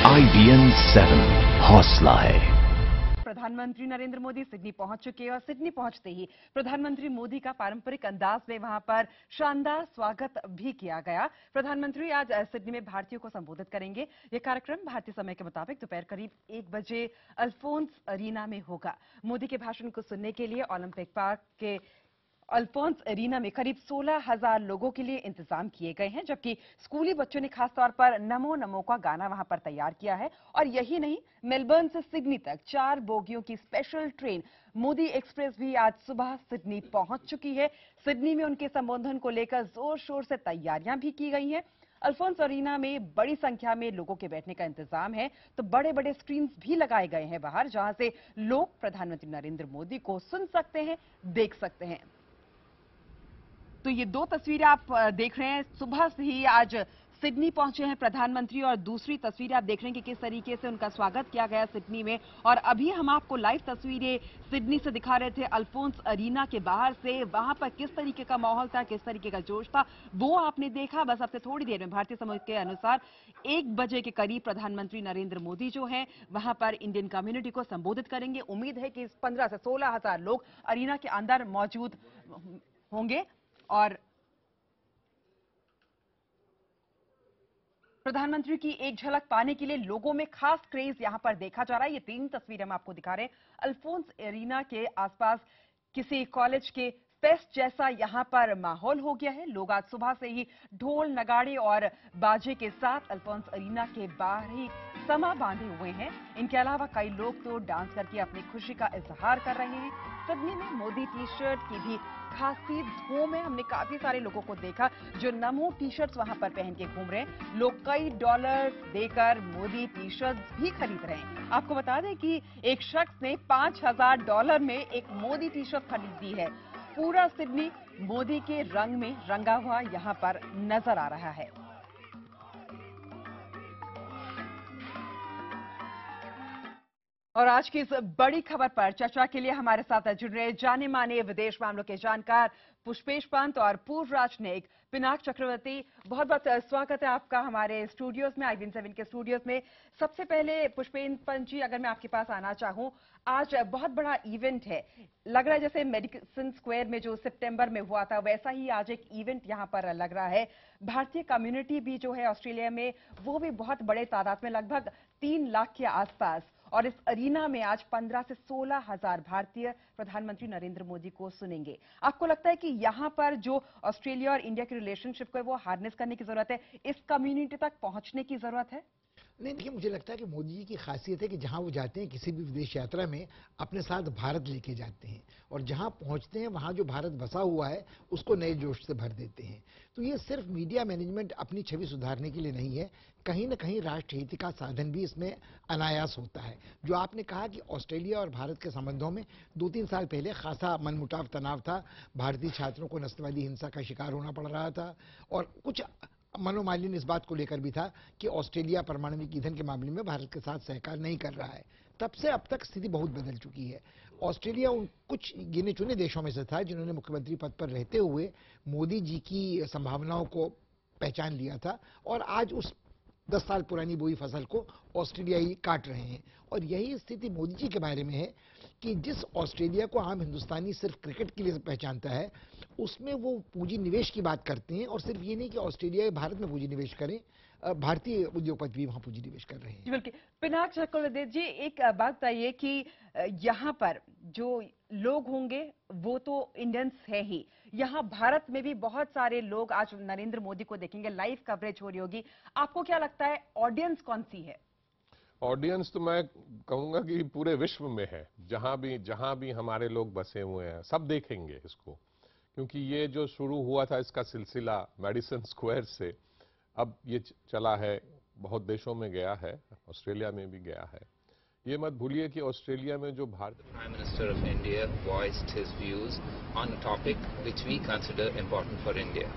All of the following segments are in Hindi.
IBN 7 हौसला है। प्रधानमंत्री नरेंद्र मोदी सिडनी पहुंच चुके हैं और सिडनी पहुंचते ही प्रधानमंत्री मोदी का पारंपरिक अंदाज में वहां पर शानदार स्वागत भी किया गया। प्रधानमंत्री आज सिडनी में भारतीयों को संबोधित करेंगे। यह कार्यक्रम भारतीय समय के मुताबिक दोपहर करीब 1 बजे अल्फोंस अरीना में होगा। मोदी के भाषण को सुनने के लिए ओलंपिक पार्क के अल्फोंस अरीना में करीब 16,000 लोगों के लिए इंतजाम किए गए हैं, जबकि स्कूली बच्चों ने खासतौर पर नमो नमो का गाना वहां पर तैयार किया है। और यही नहीं, मेलबर्न से सिडनी तक 4 बोगियों की स्पेशल ट्रेन मोदी एक्सप्रेस भी आज सुबह सिडनी पहुंच चुकी है। सिडनी में उनके संबोधन को लेकर जोर शोर से तैयारियां भी की गई हैं। अल्फोंस अरीना में बड़ी संख्या में लोगों के बैठने का इंतजाम है, तो बड़े बड़े स्क्रीन्स भी लगाए गए हैं बाहर, जहां से लोग प्रधानमंत्री नरेंद्र मोदी को सुन सकते हैं, देख सकते हैं। तो ये 2 तस्वीरें आप देख रहे हैं, सुबह से ही आज सिडनी पहुंचे हैं प्रधानमंत्री, और दूसरी तस्वीरें आप देख रहे हैं कि किस तरीके से उनका स्वागत किया गया सिडनी में। और अभी हम आपको लाइव तस्वीरें सिडनी से दिखा रहे थे, अल्फोंस अरीना के बाहर से। वहां पर किस तरीके का माहौल था, किस तरीके का जोश था, वो आपने देखा। बस अब से थोड़ी देर में भारतीय समय के अनुसार 1 बजे के करीब प्रधानमंत्री नरेंद्र मोदी जो है वहां पर इंडियन कम्युनिटी को संबोधित करेंगे। उम्मीद है कि 15 से 16,000 लोग अरीना के अंदर मौजूद होंगे। और प्रधानमंत्री की एक झलक पाने के लिए लोगों में खास क्रेज यहां पर देखा जा रहा है। ये 3 तस्वीरें हम आपको दिखा रहे हैं। अल्फोंस अरीना के आसपास किसी कॉलेज के फेस्ट जैसा यहां पर माहौल हो गया है। लोग आज सुबह से ही ढोल नगाड़े और बाजे के साथ अल्फोंस अरीना के बाहर ही समा बांधे हुए हैं। इनके अलावा कई लोग तो डांस करके अपनी खुशी का इजहार कर रहे हैं। सिडनी में मोदी टी शर्ट की भी खासी धूम है। हमने काफी सारे लोगों को देखा जो नमो टी शर्ट्स वहां पर पहन के घूम रहे हैं। लोग कई डॉलर देकर मोदी टी शर्ट्स भी खरीद रहे हैं। आपको बता दें कि एक शख्स ने $5,000 में एक मोदी टी शर्ट खरीदी है। पूरा सिडनी मोदी के रंग में रंगा हुआ यहां पर नजर आ रहा है। और आज की इस बड़ी खबर पर चर्चा के लिए हमारे साथ जुड़ रहे जाने माने विदेश मामलों के जानकार पुष्पेश पंत और पूर्व राजनयिक पिनाक चक्रवर्ती। बहुत बहुत स्वागत है आपका हमारे स्टूडियोज में, IBN 7 के स्टूडियोज में। सबसे पहले पुष्पेश पंत जी, अगर मैं आपके पास आना चाहूं, आज बहुत बड़ा इवेंट है। लग रहा है जैसे मेडिसन स्क्वायर में जो सितंबर में हुआ था, वैसा ही आज एक इवेंट यहां पर लग रहा है। भारतीय कम्युनिटी भी जो है ऑस्ट्रेलिया में, वो भी बहुत बड़े तादाद में, लगभग 3 लाख के आसपास। और इस अरीना में आज 15 से 16,000 भारतीय प्रधानमंत्री नरेंद्र मोदी को सुनेंगे। आपको लगता है कि यहां पर जो ऑस्ट्रेलिया और इंडिया के रिलेशनशिप को है वो हार्नेस करने की जरूरत है, इस कम्युनिटी तक पहुंचने की जरूरत है? नहीं, देखिए, मुझे लगता है कि मोदी जी की खासियत है कि जहां वो जाते हैं किसी भी विदेश यात्रा में अपने साथ भारत लेके जाते हैं, और जहां पहुंचते हैं वहां जो भारत बसा हुआ है उसको नए जोश से भर देते हैं। तो ये सिर्फ मीडिया मैनेजमेंट अपनी छवि सुधारने के लिए नहीं है, कहीं ना कहीं राष्ट्रहित का साधन भी इसमें अनायास होता है। जो आपने कहा कि ऑस्ट्रेलिया और भारत के संबंधों में 2-3 साल पहले खासा मनमुटाव तनाव था, भारतीय छात्रों को नस्लवादी हिंसा का शिकार होना पड़ रहा था, और कुछ मनोमालिन्य इस बात को लेकर भी था कि ऑस्ट्रेलिया परमाणु ईंधन के मामले में भारत के साथ सहकार नहीं कर रहा है। तब से अब तक स्थिति बहुत बदल चुकी है। ऑस्ट्रेलिया उन कुछ गिने चुने देशों में से था जिन्होंने मुख्यमंत्री पद पर रहते हुए मोदी जी की संभावनाओं को पहचान लिया था, और आज उस 10 साल पुरानी बोई फसल को ऑस्ट्रेलियाई काट रहे हैं। और यही स्थिति मोदी जी के बारे में है कि जिस ऑस्ट्रेलिया को आम हिंदुस्तानी सिर्फ क्रिकेट के लिए पहचानता है, उसमें वो पूंजी निवेश की बात करते हैं। और सिर्फ ये नहीं कि ऑस्ट्रेलिया भारत में पूंजी निवेश करें, भारतीय उद्योगपति भी वहां पूंजी निवेश कर रहे हैं। बल्कि पिनाक चक्रवर्ती जी, एक बात बताइए कि यहाँ पर जो लोग होंगे वो तो इंडियंस है ही, यहाँ भारत में भी बहुत सारे लोग आज नरेंद्र मोदी को देखेंगे, लाइव कवरेज हो रही होगी। आपको क्या लगता है ऑडियंस कौन सी है? ऑडियंस तो मैं कहूंगा कि पूरे विश्व में है। जहां भी हमारे लोग बसे हुए हैं सब देखेंगे इसको, क्योंकि ये जो शुरू हुआ था इसका सिलसिला मेडिसन स्क्वायर से, अब ये चला है, बहुत देशों में गया है, ऑस्ट्रेलिया में भी गया है। ये मत भूलिए कि ऑस्ट्रेलिया में जो Bharat Prime Minister of India voiced his views on a topic which we consider important for India.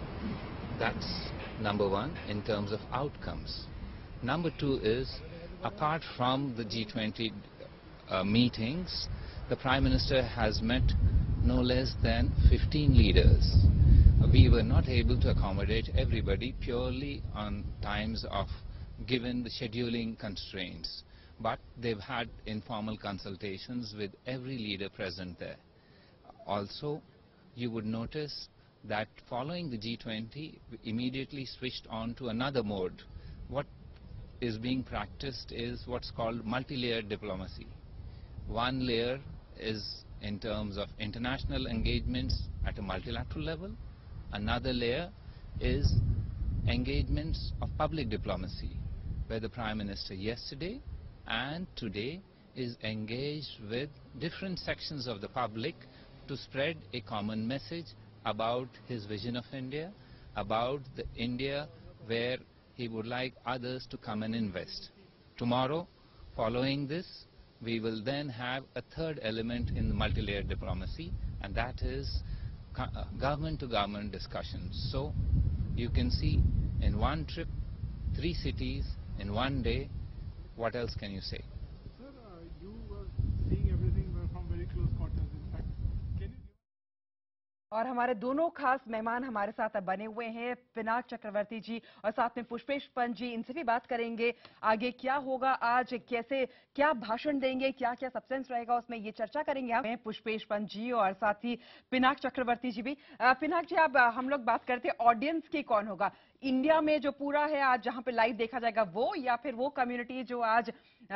That's number one in terms of outcomes. Number two is, apart from the G20 meetings, the Prime Minister has met no less than 15 leaders. We were not able to accommodate everybody purely on times of given the scheduling constraints. But they've had informal consultations with every leader present there. Also, you would notice that following the G20, we immediately switched on to another mode. What is being practiced is what's called multi-layered diplomacy. One layer is in terms of international engagements at a multilateral level. Another layer is engagements of public diplomacy, where the Prime Minister yesterday and today is engaged with different sections of the public to spread a common message about his vision of India, about the India where he would like others to come and invest. Tomorrow, following this, we will then have a third element in the multi-layered diplomacy, and that is government-to-government discussions. So, you can see in one trip, 3 cities, in one day. What else can you say? Sir, you were seeing everything from very close quarters. In fact, can you और हमारे दोनों खास मेहमान हमारे साथ बने हुए हैं, पिनाक चक्रवर्ती जी और साथ में पुष्पेश पंत जी। इनसे भी बात करेंगे आगे क्या होगा, आज कैसे क्या भाषण देंगे, क्या क्या सब्सटेंस रहेगा, उसमें ये चर्चा करेंगे हम। पुष्पेश पंत जी और साथ ही पिनाक चक्रवर्ती जी भी। पिनाक जी, अब हम लोग बात करते हैं ऑडियंस की, कौन होगा इंडिया में जो पूरा है आज जहां पे लाइव देखा जाएगा वो, या फिर वो कम्युनिटी जो आज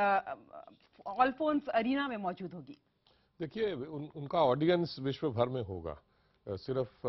अल्फोंस अरीना में मौजूद होगी? देखिए, उनका ऑडियंस विश्व भर में होगा। सिर्फ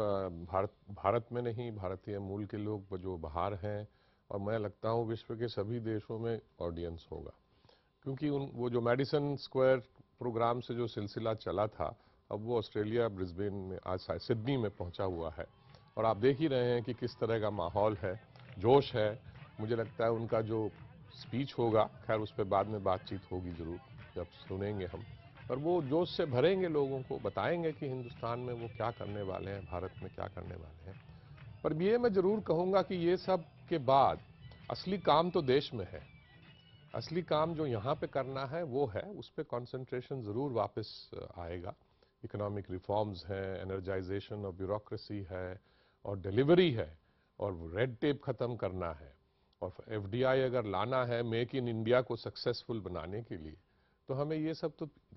भारत में नहीं, भारतीय मूल के लोग जो बाहर हैं, और मैं लगता हूँ विश्व के सभी देशों में ऑडियंस होगा, क्योंकि वो जो मैडिसन स्क्वायर प्रोग्राम से जो सिलसिला चला था, अब वो ऑस्ट्रेलिया ब्रिस्बेन में, आज सिडनी में पहुंचा हुआ है, और आप देख ही रहे हैं कि किस तरह का माहौल है, जोश है। मुझे लगता है उनका जो स्पीच होगा, खैर उस पर बाद में बातचीत होगी जरूर, जब सुनेंगे हम, और वो जोश से भरेंगे लोगों को, बताएंगे कि हिंदुस्तान में वो क्या करने वाले हैं, भारत में क्या करने वाले हैं। पर ये मैं जरूर कहूँगा कि ये सब के बाद असली काम तो देश में है। असली काम जो यहाँ पे करना है वो है, उस पर कॉन्सेंट्रेशन ज़रूर वापस आएगा। इकोनॉमिक रिफॉर्म्स हैं, एनर्जाइजेशन ऑफ ब्यूरोक्रेसी है, और डिलीवरी है, और रेड टेप ख़त्म करना है, और एफडीआई अगर लाना है मेक इन इंडिया को सक्सेसफुल बनाने के लिए, तो हमें ये सब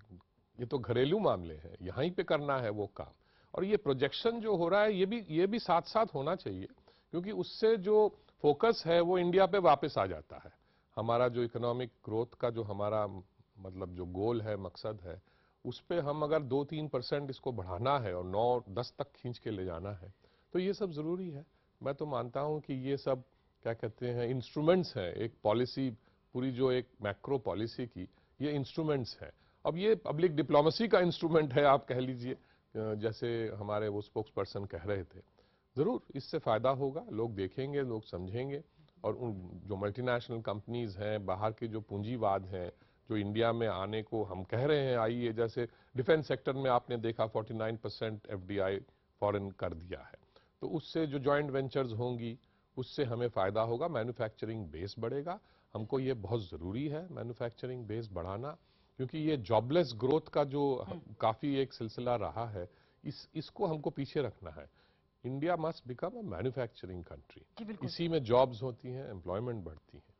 ये तो घरेलू मामले हैं, यहीं पे करना है वो काम। और ये प्रोजेक्शन जो हो रहा है ये भी साथ साथ होना चाहिए, क्योंकि उससे जो फोकस है वो इंडिया पे वापस आ जाता है। हमारा जो इकोनॉमिक ग्रोथ का जो हमारा मतलब जो गोल है, मकसद है, उस पे हम अगर 2-3% इसको बढ़ाना है और 9-10 तक खींच के ले जाना है, तो ये सब जरूरी है। मैं तो मानता हूं कि ये सब क्या कहते हैं, इंस्ट्रूमेंट्स हैं, एक पॉलिसी, पूरी जो एक मैक्रो पॉलिसी की, ये इंस्ट्रूमेंट्स हैं। अब ये पब्लिक डिप्लोमेसी का इंस्ट्रूमेंट है, आप कह लीजिए, जैसे हमारे वो स्पोक्स पर्सन कह रहे थे। जरूर इससे फायदा होगा, लोग देखेंगे, लोग समझेंगे, और उन जो मल्टीनेशनल कंपनीज हैं, बाहर के जो पूंजीवाद हैं, जो इंडिया में आने को हम कह रहे हैं आइए, जैसे डिफेंस सेक्टर में आपने देखा 49% एफडीआई फॉरेन कर दिया है, तो उससे जो जॉइंट वेंचर्स होंगी उससे हमें फायदा होगा, मैन्युफैक्चरिंग बेस बढ़ेगा। हमको ये बहुत ज़रूरी है मैन्युफैक्चरिंग बेस बढ़ाना, क्योंकि ये जॉबलेस ग्रोथ का जो काफ़ी एक सिलसिला रहा है, इसको हमको पीछे रखना है। India must become a manufacturing country, इसी में जॉब्स होती हैं, एम्प्लॉयमेंट बढ़ती है।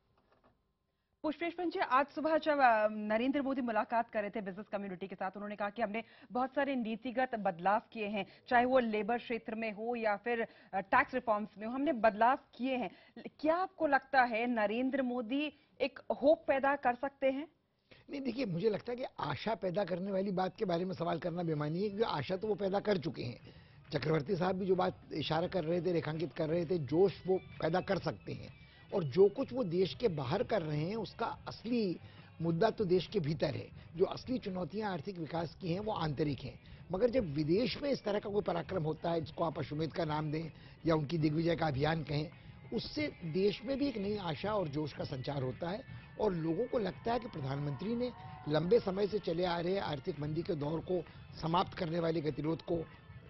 पुष्पेश पंत जी, आज सुबह जब नरेंद्र मोदी मुलाकात कर रहे थे बिजनेस कम्युनिटी के साथ, उन्होंने कहा कि हमने बहुत सारे नीतिगत बदलाव किए हैं, चाहे वो लेबर क्षेत्र में हो या फिर टैक्स रिफॉर्म्स में हो, हमने बदलाव किए हैं। क्या आपको लगता है नरेंद्र मोदी एक होप पैदा कर सकते हैं? नहीं, देखिए, मुझे लगता है कि आशा पैदा करने वाली बात के बारे में सवाल करना बेमानी है, क्योंकि आशा तो वो पैदा कर चुके हैं। चक्रवर्ती साहब भी जो बात इशारा कर रहे थे, रेखांकित कर रहे थे, जोश वो पैदा कर सकते हैं, और जो कुछ वो देश के बाहर कर रहे हैं उसका असली मुद्दा तो देश के भीतर है। जो असली चुनौतियां आर्थिक विकास की हैं वो आंतरिक हैं। मगर जब विदेश में इस तरह का कोई पराक्रम होता है, जिसको आप अश्वमेध का नाम दें या उनकी दिग्विजय का अभियान कहें, उससे देश में भी एक नई आशा और जोश का संचार होता है, और लोगों को लगता है कि प्रधानमंत्री ने लंबे समय से चले आ रहे आर्थिक मंदी के दौर को समाप्त करने वाले गतिरोध को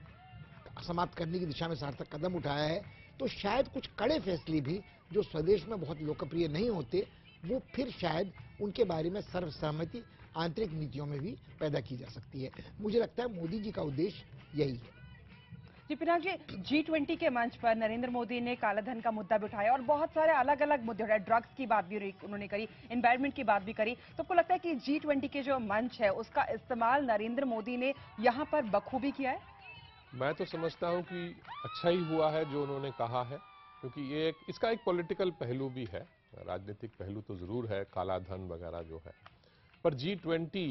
समाप्त करने की दिशा में सार्थक कदम उठाया है। तो शायद कुछ कड़े फैसले भी जो स्वदेश में बहुत लोकप्रिय नहीं होते, वो फिर शायद उनके बारे में सर्वसहमति आंतरिक नीतियों में भी पैदा की जा सकती है। मुझे लगता है मोदी जी का उद्देश्य यही है। जी पिनाक जी, G20 के मंच पर नरेंद्र मोदी ने कालाधन का मुद्दा भी उठाया और बहुत सारे अलग अलग मुद्दे उठाए। ड्रग्स की बात भी उन्होंने करी, एनवायरमेंट की बात भी करी। तो आपको लगता है कि G20 के जो मंच है उसका इस्तेमाल नरेंद्र मोदी ने यहाँ पर बखूबी किया है? मैं तो समझता हूं कि अच्छा ही हुआ है जो उन्होंने कहा है, क्योंकि ये इसका एक पॉलिटिकल पहलू भी है, राजनीतिक पहलू तो जरूर है, काला धन वगैरह जो है। पर G20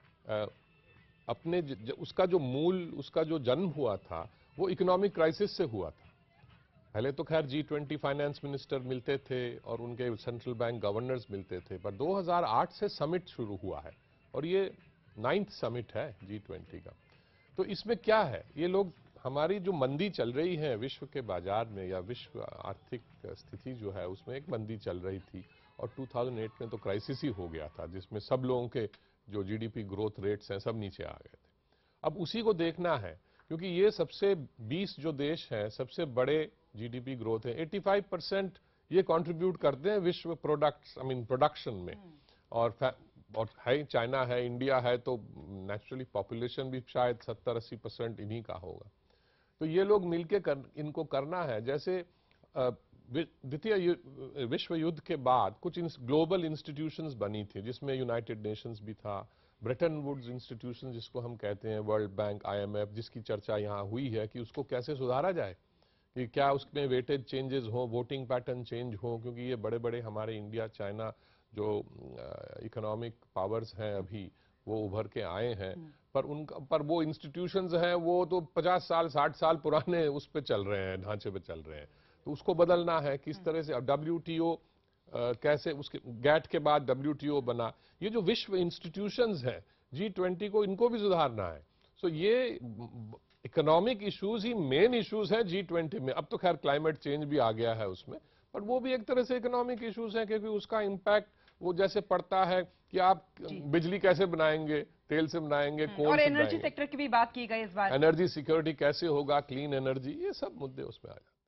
अपने उसका जो मूल, उसका जो जन्म हुआ था वो इकोनॉमिक क्राइसिस से हुआ था। पहले तो खैर G20 फाइनेंस मिनिस्टर मिलते थे और उनके सेंट्रल बैंक गवर्नर्स मिलते थे, पर 2008 से समिट शुरू हुआ है और ये 9th समिट है G20 का। तो इसमें क्या है, ये लोग हमारी जो मंदी चल रही है विश्व के बाजार में, या विश्व आर्थिक स्थिति जो है उसमें एक मंदी चल रही थी, और 2008 में तो क्राइसिस ही हो गया था जिसमें सब लोगों के जो जीडीपी ग्रोथ रेट्स हैं सब नीचे आ गए थे। अब उसी को देखना है, क्योंकि ये सबसे 20 जो देश हैं सबसे बड़े जीडीपी ग्रोथ है, 85% ये कंट्रीब्यूट करते हैं विश्व प्रोडक्ट्स, प्रोडक्शन में। और है, चाइना है, इंडिया है, तो नेचुरली पॉपुलेशन भी शायद 70-80% इन्हीं का होगा। तो ये लोग मिलके इनको करना है। जैसे द्वितीय विश्व युद्ध के बाद कुछ ग्लोबल इंस्टीट्यूशंस बनी थी, जिसमें यूनाइटेड नेशंस भी था, ब्रेटन वुड्स इंस्टीट्यूशन जिसको हम कहते हैं, वर्ल्ड बैंक, IMF, जिसकी चर्चा यहाँ हुई है कि उसको कैसे सुधारा जाए, कि क्या उसमें वेटेज चेंजेस हो, वोटिंग पैटर्न चेंज हो, क्योंकि ये बड़े बड़े हमारे इंडिया, चाइना जो इकोनॉमिक पावर्स हैं अभी वो उभर के आए हैं, पर वो इंस्टीट्यूशंस हैं वो तो 50 साल 60 साल पुराने उस पे चल रहे हैं, ढांचे पे चल रहे हैं। तो उसको बदलना है किस तरह से। अब WTO कैसे, उसके गैट के बाद WTO बना, ये जो विश्व इंस्टीट्यूशंस हैं G20 को, इनको भी सुधारना है। सो ये इकोनॉमिक इश्यूज ही मेन इश्यूज हैं G20 में। अब तो खैर क्लाइमेट चेंज भी आ गया है उसमें, पर वो भी एक तरह से इकोनॉमिक इश्यूज हैं, क्योंकि उसका इम्पैक्ट वो जैसे पड़ता है कि आप बिजली कैसे बनाएंगे, तेल से बनाएंगे, कोल और से एनर्जी बनाएंगे, सेक्टर की भी बात की गई इस बार। एनर्जी सिक्योरिटी कैसे होगा, क्लीन एनर्जी, ये सब मुद्दे उसमें आ जाते हैं।